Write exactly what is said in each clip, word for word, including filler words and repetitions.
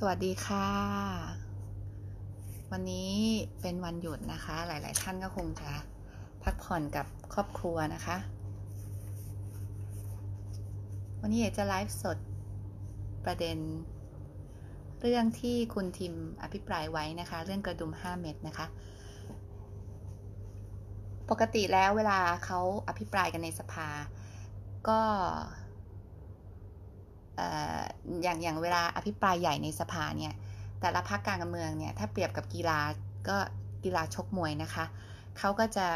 วัสดีค่ะวันนี้เป็นวันหยุดนะคะหลายๆท่านก็คงจะพักผ่อนกับครอบครัวนะคะวันนี้อยากจะไลฟ์สดประเด็นเรื่องที่คุณทิมอภิปรายไว้นะคะเรื่องกระดุมห้าเม็ดนะคะปกติแล้วเวลาเขาอภิปรายกันในสภาก็อย่างอย่างเวลาอภิปรายใหญ่ในสภาเนี่ยแต่ละพรรคการเมืองเนี่ยถ้าเปรียบกับกีฬาก็กีฬาชกมวยนะคะเขาก็จะ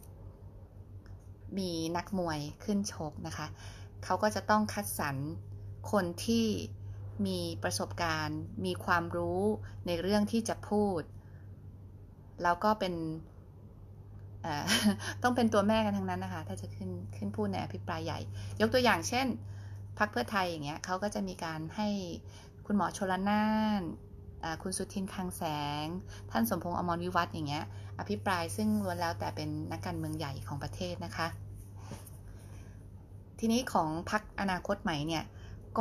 มีนักมวยขึ้นชกนะคะเขาก็จะต้องคัดสรรคนที่มีประสบการณ์มีความรู้ในเรื่องที่จะพูดแล้วก็เป็นต้องเป็นตัวแม่กันทั้งนั้นนะคะถ้าจะขึ้นขึ้นพูดในอภิปรายใหญ่ยกตัวอย่างเช่นพรรคเพื่อไทยอย่างเงี้ยเขาก็จะมีการให้คุณหมอชลน่านคุณสุทินคลังแสงท่านสมพงษ์อมรวิวัฒน์อย่างเงี้ยอภิปรายซึ่งล้วนแล้วแต่เป็นนักการเมืองใหญ่ของประเทศนะคะทีนี้ของพรรคอนาคตใหม่เนี่ยก็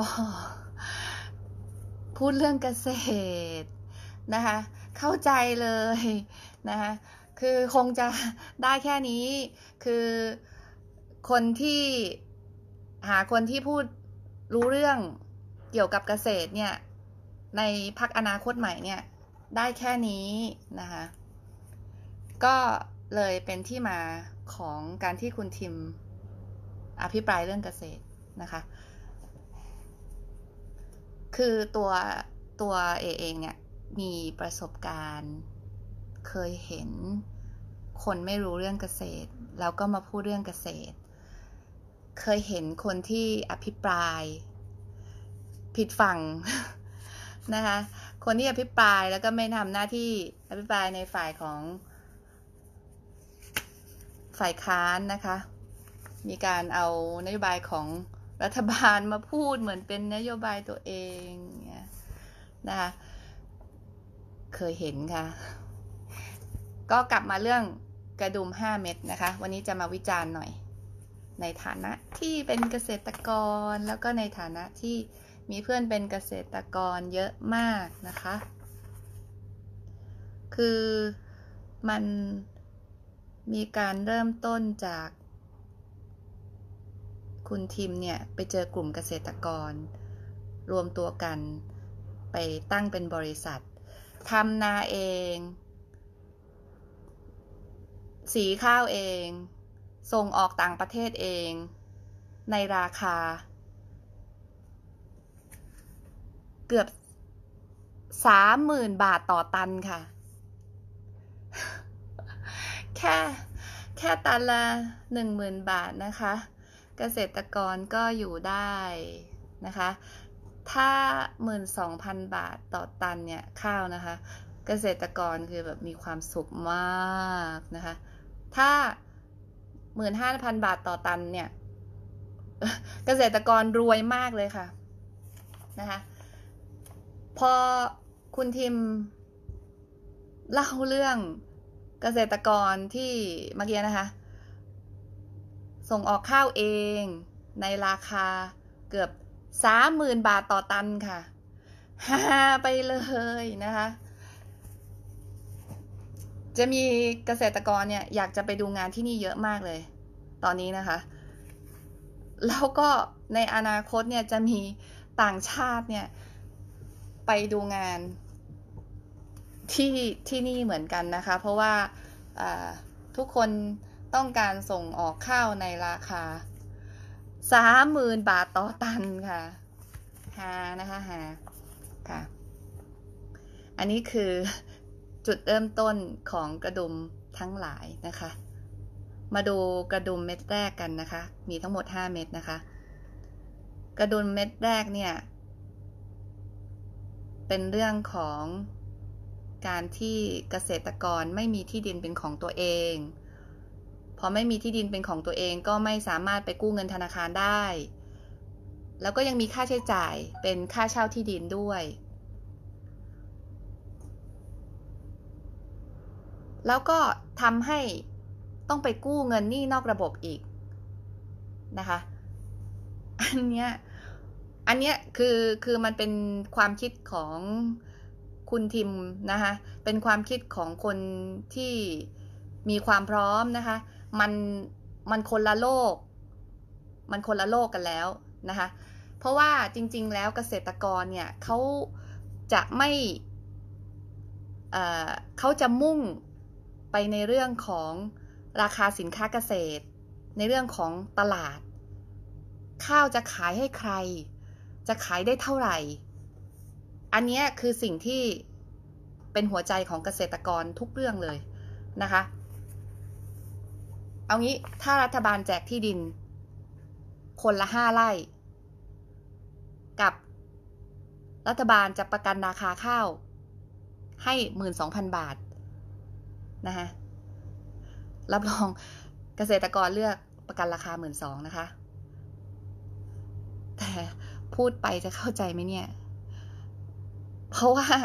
พูดเรื่องเกษตรนะคะเข้าใจเลยนะคะคือคงจะได้แค่นี้คือคนที่หาคนที่พูดรู้เรื่องเกี่ยวกับเกษตรเนี่ยในพรรคอนาคตใหม่เนี่ยได้แค่นี้นะคะก็เลยเป็นที่มาของการที่คุณทิมอภิปรายเรื่องเกษตรนะคะคือตัวตัวเอเองเนี่ยมีประสบการณ์เคยเห็นคนไม่รู้เรื่องเกษตรแล้วก็มาพูดเรื่องเกษตรเคยเห็นคนที่อภิปรายผิดฝั่งนะคะคนที่อภิปรายแล้วก็ไม่ทำหน้าที่อภิปรายในฝ่ายของฝ่ายค้านนะคะมีการเอานโยบายของรัฐบาลมาพูดเหมือนเป็นนโยบายตัวเองนะคะเคยเห็นค่ะก็กลับมาเรื่องกระดุมห้าเม็ดนะคะวันนี้จะมาวิจารณ์หน่อยในฐานะที่เป็นเกษตรกรแล้วก็ในฐานะที่มีเพื่อนเป็นเกษตรกรเยอะมากนะคะคือมันมีการเริ่มต้นจากคุณทิมเนี่ยไปเจอกลุ่มเกษตรกรรวมตัวกันไปตั้งเป็นบริษัททำนาเองสีข้าวเองส่งออกต่างประเทศเองในราคาเกือบสามหมื่นบาทต่อตันค่ะแค่แค่ตันละหนึ่งหมื่นบาทนะคะเกษตรกรก็อยู่ได้นะคะถ้าหมื่นสองพันบาทต่อตันเนี่ยข้าวนะคะเกษตรกรคือแบบมีความสุขมากนะคะถ้าหมื่นห้าพันบาทต่อตันเนี่ยเกษตรกรรวยมากเลยค่ะนะคะพอคุณทิมเล่าเรื่องเกษตรกรที่เมื่อกี้นะคะส่งออกข้าวเองในราคาเกือบสามหมื่นบาทต่อตันค่ะฮาไปเลยนะคะจะมีเกษตรกรเนี่ยอยากจะไปดูงานที่นี่เยอะมากเลยตอนนี้นะคะแล้วก็ในอนาคตเนี่ยจะมีต่างชาติเนี่ยไปดูงานที่ที่นี่เหมือนกันนะคะเพราะว่าทุกคนต้องการส่งออกข้าวในราคาสามหมื่นบาทต่อตันค่ะฮานะคะฮาค่ะอันนี้คือจุดเริ่มต้นของกระดุมทั้งหลายนะคะมาดูกระดุมเม็ดแรกกันนะคะมีทั้งหมดห้าเม็ดนะคะกระดุมเม็ดแรกเนี่ยเป็นเรื่องของการที่เกษตรกรไม่มีที่ดินเป็นของตัวเองพอไม่มีที่ดินเป็นของตัวเองก็ไม่สามารถไปกู้เงินธนาคารได้แล้วก็ยังมีค่าใช้จ่ายเป็นค่าเช่าที่ดินด้วยแล้วก็ทำให้ต้องไปกู้เงินหนี้นอกระบบอีกนะคะอันเนี้ยอันเนี้ยคือคือมันเป็นความคิดของคุณทิมนะคะเป็นความคิดของคนที่มีความพร้อมนะคะมันมันคนละโลกมันคนละโลกกันแล้วนะคะเพราะว่าจริงๆแล้วเกษตรกรเนี่ยเขาจะไม่เอ่อเขาจะมุ่งไปในเรื่องของราคาสินค้าเกษตรในเรื่องของตลาดข้าวจะขายให้ใครจะขายได้เท่าไหร่อันนี้คือสิ่งที่เป็นหัวใจของเกษตรกรทุกเรื่องเลยนะคะเอางี้ถ้ารัฐบาลแจกที่ดินคนละห้าไร่กับรัฐบาลจะประกันราคาข้าวให้ หนึ่งหมื่นสองพัน บาทนะคะรับรองเกษตรกรเลือกประกันราคา หนึ่งหมื่นสองพัน นะคะแต่พูดไปจะเข้าใจไหมเนี่ยเพราะว่า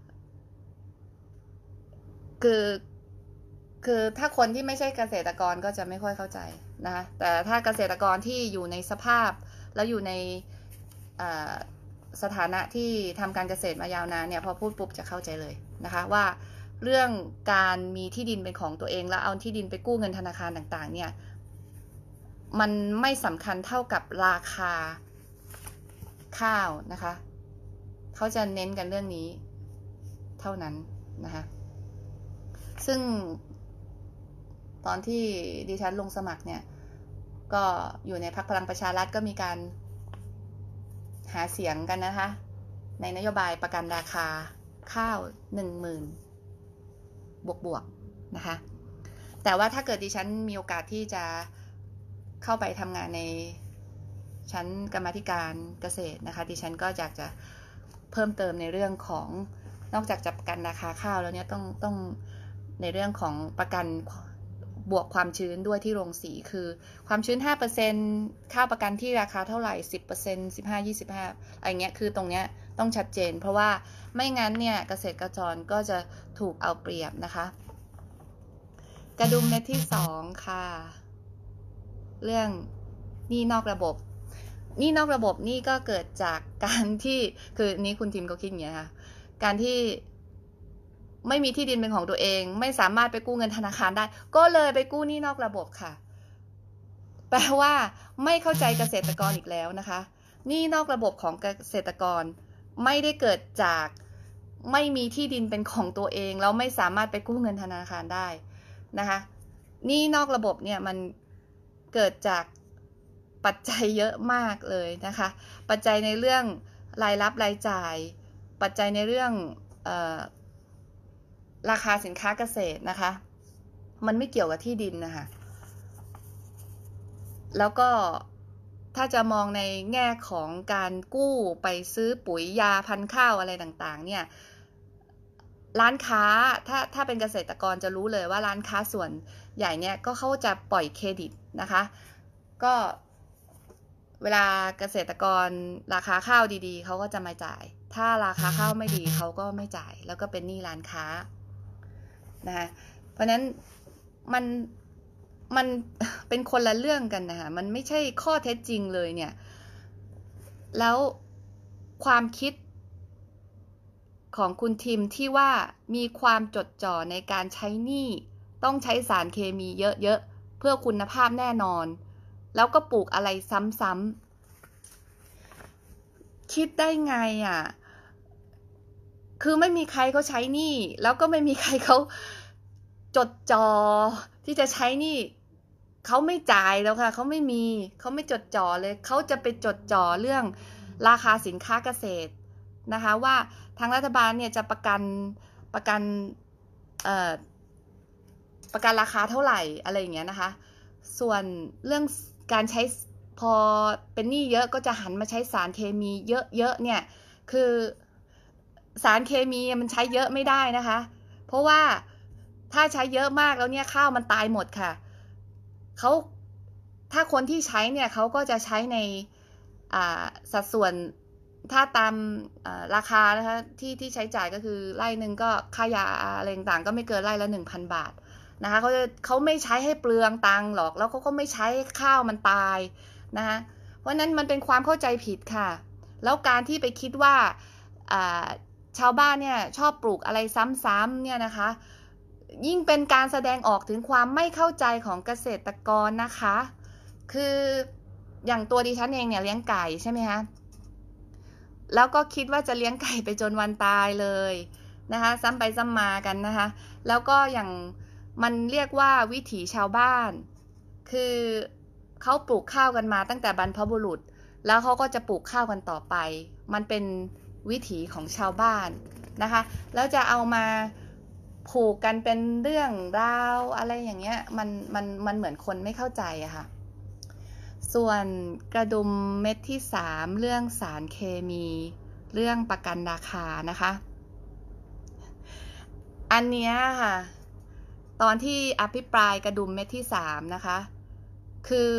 คือคือถ้าคนที่ไม่ใช่เกษตรกรก็จะไม่ค่อยเข้าใจนะคะแต่ถ้าเกษตรกรที่อยู่ในสภาพแล้วอยู่ในสถานะที่ทำการเกษตรมายาวนานเนี่ยพอพูดปุ๊บจะเข้าใจเลยนะคะว่าเรื่องการมีที่ดินเป็นของตัวเองแล้วเอาที่ดินไปกู้เงินธนาคารต่างๆเนี่ยมันไม่สำคัญเท่ากับราคาข้าวนะคะเขาจะเน้นกันเรื่องนี้เท่านั้นนะคะซึ่งตอนที่ดิฉันลงสมัครเนี่ยก็อยู่ในพรรคพลังประชารัฐก็มีการหาเสียงกันนะคะในนโยบายประกันราคาข้าวหนึ่งหมื่นบวกบวกนะคะแต่ว่าถ้าเกิดดิฉันมีโอกาสที่จะเข้าไปทำงานในชั้นกรรมาธิการเกษตรนะคะดิฉันก็อยากจะเพิ่มเติมในเรื่องของนอกจากจะประกันราคาข้าวแล้วเนี่ยต้องต้องในเรื่องของประกันบวกความชื้นด้วยที่โรงสีคือความชื้น ห้าเปอร์เซ็นต์ ข้าวประกันที่ราคาเท่าไหร่ สิบเปอร์เซ็นต์ สิบห้า ยี่สิบห้า อะไรเงี้ยคือตรงเนี้ยต้องชัดเจนเพราะว่าไม่งั้นเนี่ยเกษตรกรก็จะถูกเอาเปรียบนะคะกระดุมเม็ดที่สองค่ะเรื่องหนี้นอกระบบหนี้นอกระบบนี่ก็เกิดจากการที่คือนี้คุณทิมก็คิดอย่างเงี้ยค่ะการที่ไม่มีที่ดินเป็นของตัวเองไม่สามารถไปกู้เงินธนาคารได้ก็เลยไปกู้หนี้นอกระบบค่ะแปลว่าไม่เข้าใจเกษตรกรอีกแล้วนะคะหนี้นอกระบบของเกษตรกรไม่ได้เกิดจากไม่มีที่ดินเป็นของตัวเองแล้วไม่สามารถไปกู้เงินธนาคารได้นะคะหนี้นอกระบบเนี่ยมันเกิดจากปัจจัยเยอะมากเลยนะคะปัจจัยในเรื่องรายรับรายจ่ายปัจจัยในเรื่องเอ่อราคาสินค้าเกษตรนะคะมันไม่เกี่ยวกับที่ดินนะคะแล้วก็ถ้าจะมองในแง่ของการกู้ไปซื้อปุ๋ยยาพันธุ์ข้าวอะไรต่างๆเนี่ยร้านค้าถ้าถ้าเป็นเกษตรกรจะรู้เลยว่าร้านค้าส่วนใหญ่เนี่ยก็เขาจะปล่อยเครดิตนะคะก็เวลาเกษตรกรราคาข้าวดีๆเขาก็จะมาจ่ายถ้าราคาข้าวไม่ดีเขาก็ไม่จ่ายแล้วก็เป็นหนี้ร้านค้านะคะเพราะนั้นมันมันเป็นคนละเรื่องกันนะคะมันไม่ใช่ข้อเท็จจริงเลยเนี่ยแล้วความคิดของคุณทิมที่ว่ามีความจดจ่อในการใช้หนี้ต้องใช้สารเคมีเยอะๆเพื่อคุณภาพแน่นอนแล้วก็ปลูกอะไรซ้ำๆคิดได้ไงอ่ะคือไม่มีใครเขาใช้หนี้แล้วก็ไม่มีใครเขาจดจ่อที่จะใช้หนี้เขาไม่จ่ายแล้วค่ะเขาไม่มีเขาไม่จดจ่อเลยเขาจะไปจดจ่อเรื่องราคาสินค้าเกษตรนะคะว่าทางรัฐบาลเนี่ยจะประกันประกันเอ่อประกันราคาเท่าไหร่อะไรอย่างเงี้ยนะคะส่วนเรื่องการใช้พอเป็นหนี้เยอะก็จะหันมาใช้สารเคมีเยอะๆเนี่ยคือสารเคมีมันใช้เยอะไม่ได้นะคะเพราะว่าถ้าใช้เยอะมากแล้วเนี่ยข้าวมันตายหมดค่ะเขาถ้าคนที่ใช้เนี่ยเขาก็จะใช้ในสัดส่วนถ้าตามราคานะคะที่ที่ใช้จ่ายก็คือไร่หนึ่งก็ค่ายาอะไรต่างๆก็ไม่เกินไร่ละ หนึ่งพัน บาทนะคะเขาจะเขาไม่ใช้ให้เปลืองตังค์หรอกแล้วเขาก็ไม่ใช้ข้าวมันตายนะคะเพราะนั้นมันเป็นความเข้าใจผิดค่ะแล้วการที่ไปคิดว่าชาวบ้านเนี่ยชอบปลูกอะไรซ้ำๆเนี่ยนะคะยิ่งเป็นการแสดงออกถึงความไม่เข้าใจของเกษตรกรนะคะคืออย่างตัวดิฉันเองเนี่ยเลี้ยงไก่ใช่ไหมคะแล้วก็คิดว่าจะเลี้ยงไก่ไปจนวันตายเลยนะคะซ้ำไปซ้ำมากันนะคะแล้วก็อย่างมันเรียกว่าวิถีชาวบ้านคือเขาปลูกข้าวกันมาตั้งแต่บรรพบุรุษแล้วเขาก็จะปลูกข้าวกันต่อไปมันเป็นวิถีของชาวบ้านนะคะแล้วจะเอามาผูกกันเป็นเรื่องราวอะไรอย่างเงี้ยมันมันมันเหมือนคนไม่เข้าใจอะค่ะส่วนกระดุมเม็ดที่สามเรื่องสารเคมีเรื่องประกันราคานะคะอันเนี้ยค่ะตอนที่อภิปรายกระดุมเม็ดที่สามนะคะคือ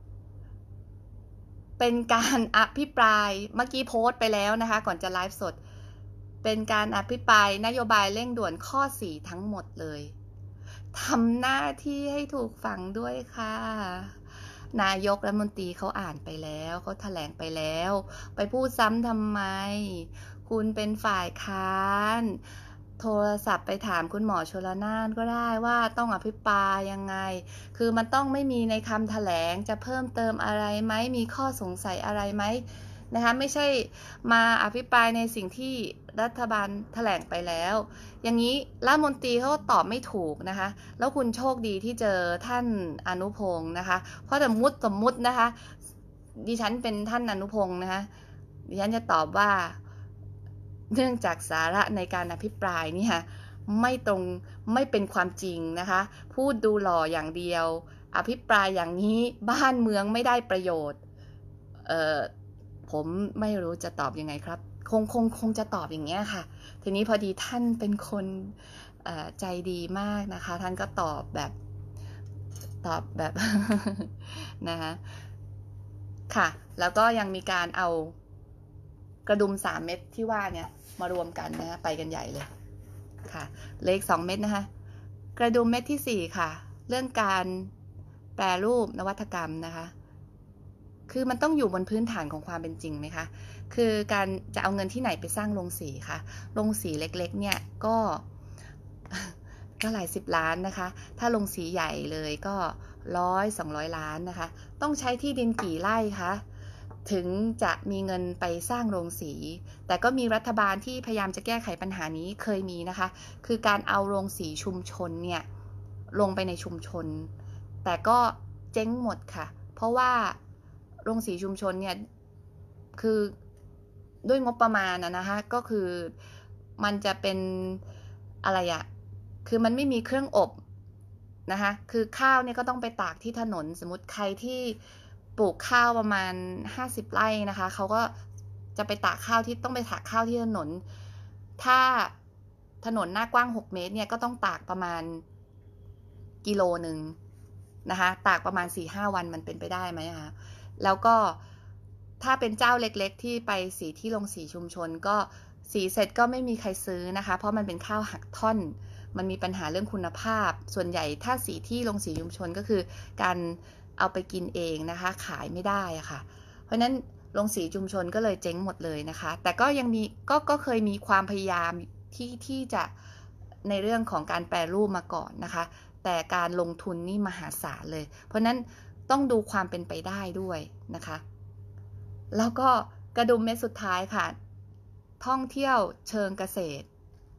เป็นการอภิปรายเมื่อกี้โพสต์ไปแล้วนะคะก่อนจะไลฟ์สดเป็นการอภิปรายนโยบายเร่งด่วนข้อสี่ทั้งหมดเลยทำหน้าที่ให้ถูกฟังด้วยค่ะนายกรัฐมนตรีเขาอ่านไปแล้วเขาแถลงไปแล้วไปพูดซ้ำทำไมคุณเป็นฝ่ายค้านโทรศัพท์ไปถามคุณหมอชลน่านก็ได้ว่าต้องอภิปรายยังไงคือมันต้องไม่มีในคำแถลงจะเพิ่มเติมอะไรไหมมีข้อสงสัยอะไรไหมนะคะไม่ใช่มาอภิปรายในสิ่งที่รัฐบาลแถลงไปแล้วอย่างนี้รัฐมนตรีเขาตอบไม่ถูกนะคะแล้วคุณโชคดีที่เจอท่านอนุพงศ์นะคะเพราะสมมุติสมมุตินะคะดิฉันเป็นท่านอนุพงศ์นะคะดิฉันจะตอบว่าเนื่องจากสาระในการอภิปรายนี่ค่ะไม่ตรงไม่เป็นความจริงนะคะพูดดูหล่ออย่างเดียวอภิปรายอย่างนี้บ้านเมืองไม่ได้ประโยชน์เอ่อผมไม่รู้จะตอบยังไงครับคงคงคงจะตอบอย่างเงี้ยค่ะทีนี้พอดีท่านเป็นคนใจดีมากนะคะท่านก็ตอบแบบตอบแบบ นะคะค่ะแล้วก็ยังมีการเอากระดุมสามเม็ดที่ว่าเนี่ยมารวมกันนะไปกันใหญ่เลยค่ะเลขสองเม็ดนะคะกระดุมเม็ดที่สี่ค่ะเรื่องการแปรรูปนวัตกรรมนะคะคือมันต้องอยู่บนพื้นฐานของความเป็นจริงไหมคะคือการจะเอาเงินที่ไหนไปสร้างโรงสีคะโรงสีเล็กๆเนี่ยก็ก็หลายสิบล้านนะคะถ้าโรงสีใหญ่เลยก็ร้อยสองร้อยล้านนะคะต้องใช้ที่ดินกี่ไร่คะถึงจะมีเงินไปสร้างโรงสีแต่ก็มีรัฐบาลที่พยายามจะแก้ไขปัญหานี้เคยมีนะคะคือการเอาโรงสีชุมชนเนี่ยลงไปในชุมชนแต่ก็เจ๊งหมดค่ะเพราะว่าโรงสีชุมชนเนี่ยคือด้วยงบประมาณนะนะคะก็คือมันจะเป็นอะไรอะคือมันไม่มีเครื่องอบนะคะคือข้าวเนี่ยก็ต้องไปตากที่ถนนสมมติใครที่ปลูกข้าวประมาณห้าสิบไร่นะคะเขาก็จะไปตากข้าวที่ต้องไปตากข้าวที่ถนนถ้าถนนหน้ากว้างหกเมตรเนี่ยก็ต้องตากประมาณกิโลหนึ่งนะคะตากประมาณ สี่ห้า วันมันเป็นไปได้ไหมคะแล้วก็ถ้าเป็นเจ้าเล็กๆที่ไปสีที่โรงสีชุมชนก็สีเสร็จก็ไม่มีใครซื้อนะคะเพราะมันเป็นข้าวหักท่อนมันมีปัญหาเรื่องคุณภาพส่วนใหญ่ถ้าสีที่โรงสีชุมชนก็คือการเอาไปกินเองนะคะขายไม่ได้อะค่ะเพราะฉะนั้นโรงสีชุมชนก็เลยเจ๊งหมดเลยนะคะแต่ก็ยังมีก็ก็เคยมีความพยายามที่ที่จะในเรื่องของการแปรรูปมาก่อนนะคะแต่การลงทุนนี่มหาศาลเลยเพราะนั้นต้องดูความเป็นไปได้ด้วยนะคะแล้วก็กระดุมเม็ดสุดท้ายค่ะท่องเที่ยวเชิงเกษตร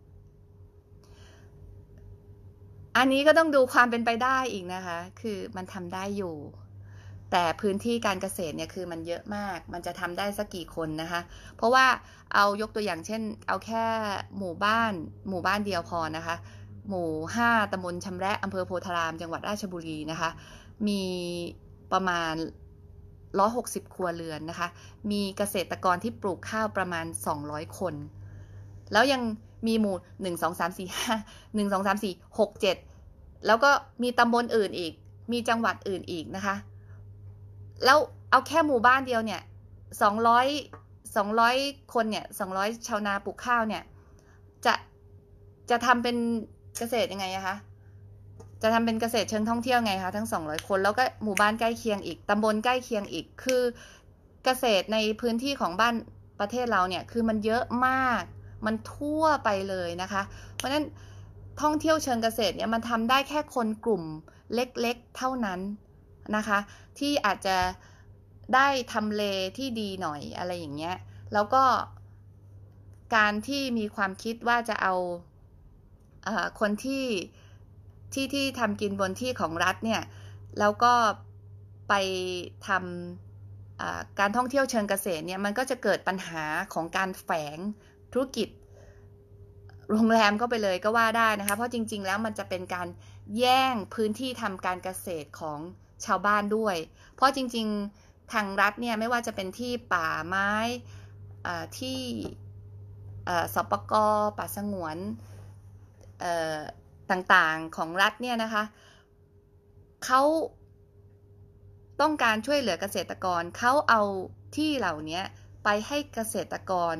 อันนี้ก็ต้องดูความเป็นไปได้อีกนะคะคือมันทำได้อยู่แต่พื้นที่การเกษตรเนี่ยคือมันเยอะมากมันจะทำได้สักกี่คนนะคะเพราะว่าเอายกตัวอย่างเช่นเอาแค่หมู่บ้านหมู่บ้านเดียวพอนะคะหมู่ห้าตำบลชำแระอำเภอโพธารามจังหวัดราชบุรีนะคะมีประมาณหนึ่งร้อยหกสิบครัวเรือนนะคะมีเกษตรกรที่ปลูกข้าวประมาณสองร้อยคนแล้วยังมีหมู่หนึ่ง สอง สาม สี่ ห้า หนึ่ง สอง สาม สี่ หก เจ็ดแล้วก็มีตำบลอื่นอีกมีจังหวัดอื่นอีกนะคะแล้วเอาแค่หมู่บ้านเดียวเนี่ยสองร้อย สองร้อยคนเนี่ยสองร้อยชาวนาปลูกข้าวเนี่ยจะจะทำเป็นเกษตรยังไงอะคะจะทำเป็นเกษตรเชิงท่องเที่ยวไงคะทั้งสองร้อยคนแล้วก็หมู่บ้านใกล้เคียงอีกตำบลใกล้เคียงอีกคือเกษตรในพื้นที่ของบ้านประเทศเราเนี่ยคือมันเยอะมากมันทั่วไปเลยนะคะเพราะฉะนั้นท่องเที่ยวเชิงเกษตรเนี่ยมันทำได้แค่คนกลุ่มเล็กๆเท่านั้นนะคะที่อาจจะได้ทำเลที่ดีหน่อยอะไรอย่างเงี้ยแล้วก็การที่มีความคิดว่าจะเอาเอ่อคนที่ที่ที่ทำกินบนที่ของรัฐเนี่ยแล้วก็ไปทำการท่องเที่ยวเชิงเกษตรเนี่ยมันก็จะเกิดปัญหาของการแฝงธุรกิจโรงแรมก็ไปเลยก็ว่าได้นะคะเพราะจริงๆแล้วมันจะเป็นการแย่งพื้นที่ทำการเกษตรของชาวบ้านด้วยเพราะจริงๆทางรัฐเนี่ยไม่ว่าจะเป็นที่ป่าไม้ที่สปก.ป่าสงวนต่างๆของรัฐเนี่ยนะคะเขาต้องการช่วยเหลือเกษตรกรเขาเอาที่เหล่านี้ไปให้เกษตรกร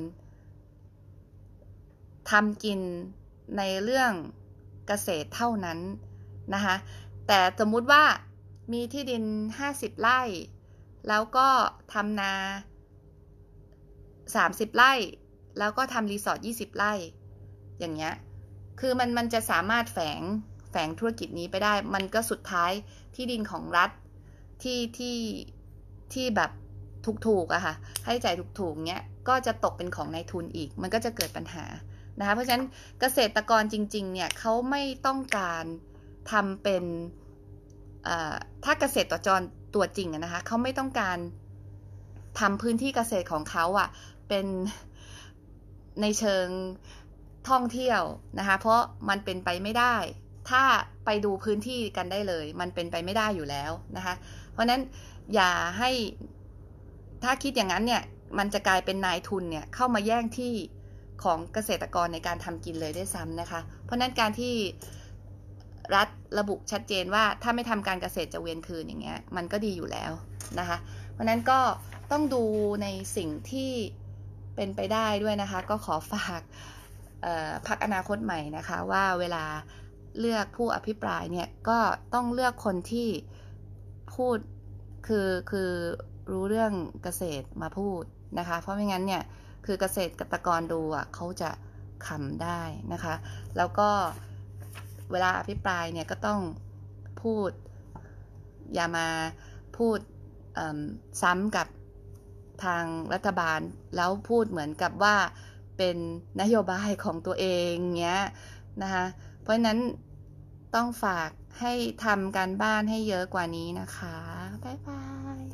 ทำกินในเรื่องเกษตรเท่านั้นนะคะแต่สมมุติว่ามีที่ดินห้าสิบไร่แล้วก็ทำนาสามสิบไร่แล้วก็ทำรีสอร์ทยี่สิบไร่อย่างเงี้ยคือมันมันจะสามารถแฝงแฝงธุรกิจนี้ไปได้มันก็สุดท้ายที่ดินของรัฐที่ที่ที่แบบถูกๆอะค่ะให้จ่ายถูกๆเงี้ยก็จะตกเป็นของนายทุนอีกมันก็จะเกิดปัญหานะคะเพราะฉะนั้นเกษตรกรจริงๆเนี่ยเขาไม่ต้องการทำเป็นถ้าเกษตรกรตัวจริงนะคะเขาไม่ต้องการทำพื้นที่เกษตรของเขาอะเป็นในเชิงท่องเที่ยวนะคะเพราะมันเป็นไปไม่ได้ถ้าไปดูพื้นที่กันได้เลยมันเป็นไปไม่ได้อยู่แล้วนะคะเพราะนั้นอย่าให้ถ้าคิดอย่างนั้นเนี่ยมันจะกลายเป็นนายทุนเนี่ยเข้ามาแย่งที่ของเกษตรกรในการทำกินเลยด้วยซ้ำนะคะเพราะนั้นการที่รัฐระบุชัดเจนว่าถ้าไม่ทำการเกษตรจะเวียนคืนอย่างเงี้ยมันก็ดีอยู่แล้วนะคะเพราะนั้นก็ต้องดูในสิ่งที่เป็นไปได้ด้วยนะคะก็ขอฝากพรรคอนาคตใหม่นะคะว่าเวลาเลือกผู้อภิปรายเนี่ยก็ต้องเลือกคนที่พูดคือคือรู้เรื่องเกษตรมาพูดนะคะเพราะไม่งั้นเนี่ยคือเกษตรกรดูอ่ะเขาจะขำได้นะคะแล้วก็เวลาอภิปรายเนี่ยก็ต้องพูดอย่ามาพูดซ้ำกับทางรัฐบาลแล้วพูดเหมือนกับว่าเป็นนโยบายของตัวเองเงี้ยนะคะเพราะฉะนั้นต้องฝากให้ทำการบ้านให้เยอะกว่านี้นะคะบ๊ายบาย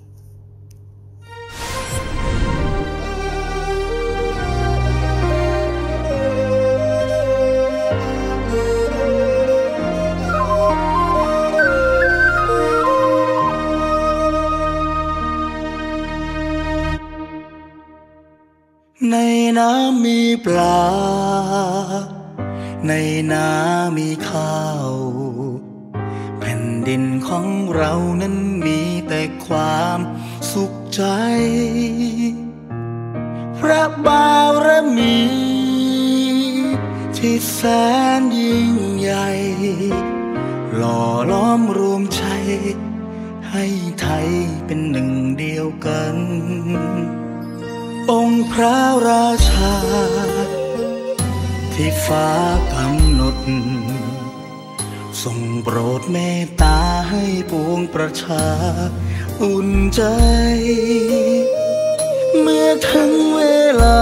ในน้ำมีปลาในนามีข้าวแผ่นดินของเรานั้นมีแต่ความสุขใจพระบารมีที่แสนยิ่งใหญ่หล่อล้อมรวมใจให้ไทยเป็นหนึ่งเดียวกันองค์พระราชาที่ฟ้ากำหนดทรงโปรดเมตตาให้ปวงประชาอุ่นใจเมื่อถึงเวลา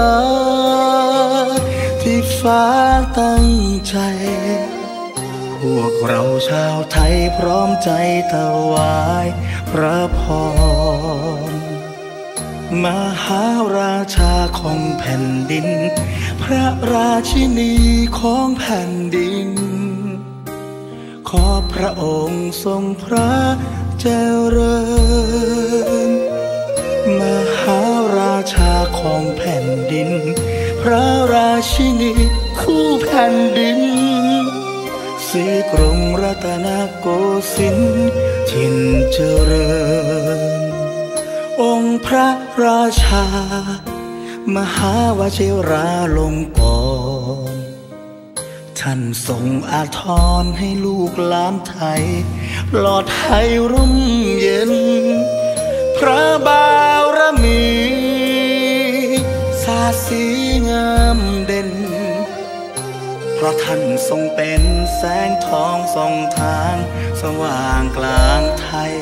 ที่ฟ้าตั้งใจพวกเราชาวไทยพร้อมใจถวายพระพรมหาราชาของแผ่นดินพระราชินีของแผ่นดินขอพระองค์ทรงพระเจริญมหาราชาของแผ่นดินพระราชินีคู่แผ่นดินศรีกรุงรัตนโกสินทร์ถิ่นเจริญองค์พระราชามหาวชิราลงกรณ์ท่านทรงอาทรให้ลูกหลานไทยปลอดภัยร่มเย็นพระบารมีสาสีงามเด่นเพราะท่านทรงเป็นแสงทองส่องทางสว่างกลางไทย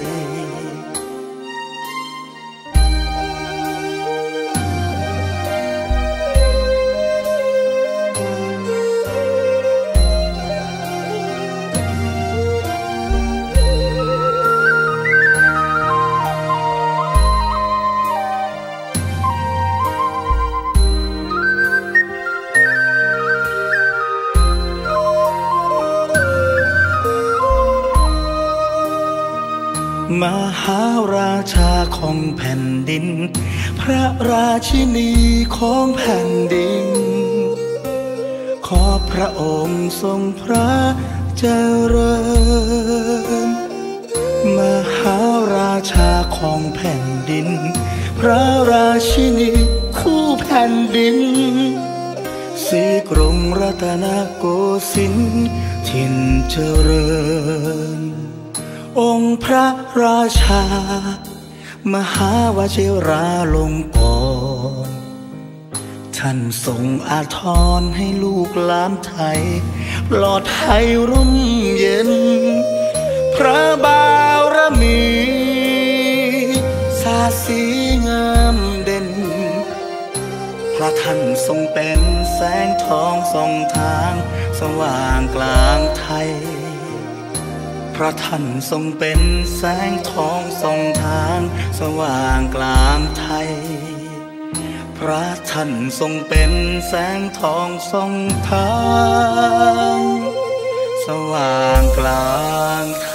มหาราชาของแผ่นดินพระราชินีของแผ่นดินขอพระองค์ทรงพระเจริญมหาราชาของแผ่นดินพระราชินีคู่แผ่นดินศรีกรุงรัตนโกสินทร์ถิ่นเจริญองค์พระราชามหาวชิราลงกรณ์ท่านทรงอาทรให้ลูกหลานไทยปลอดภัยร่มเย็นพระบารมีสาสีงามเด่นเพราะท่านทรงเป็นแสงทองส่องทางสว่างกลางไทยพระท่านทรงเป็นแสงทองส่องทางสว่างกลางไทยพระท่านทรงเป็นแสงทองส่องทางสว่างกลางไท